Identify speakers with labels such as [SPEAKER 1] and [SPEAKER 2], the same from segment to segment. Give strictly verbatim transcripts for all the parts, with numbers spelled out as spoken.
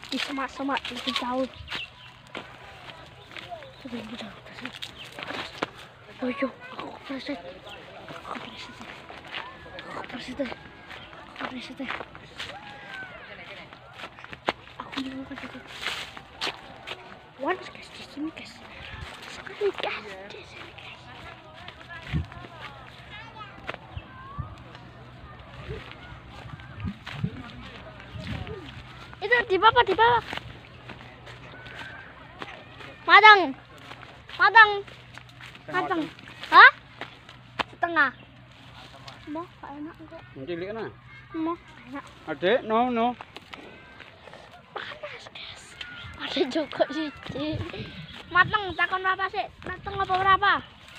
[SPEAKER 1] di semak-semak lebih jauh. Lebih jauh. Oh yo, aku preset. Aku preset. Aku preset. Aku preset. Aku mau ke situ. Once guys di sini guys. Sekali guys di sini guys. Itu di bawah, di bawah. Madang. Madang. Madang. Hah? Setengah. Mau, gak enak kok.
[SPEAKER 2] Cilik na.
[SPEAKER 1] Mau, enak.
[SPEAKER 2] Adik, no, no.
[SPEAKER 1] Panas, guys. Ada juga siji. Mateng, takon apa sih? Mateng apa berapa?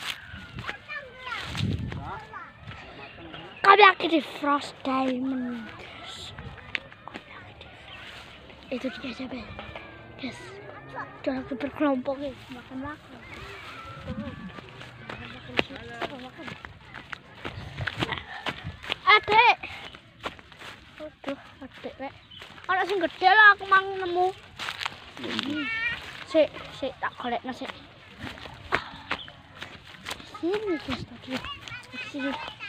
[SPEAKER 1] Kami lagi di Frost Diamond, guys. Itu dia siapa? Guys. Udah lagi berkelompok guys, makan-makan. Adek. Aduh, adek rek. Ana sing gede lah aku mang nemu. Sik, sik tak golekno sik. Sini guys tadi. Sini.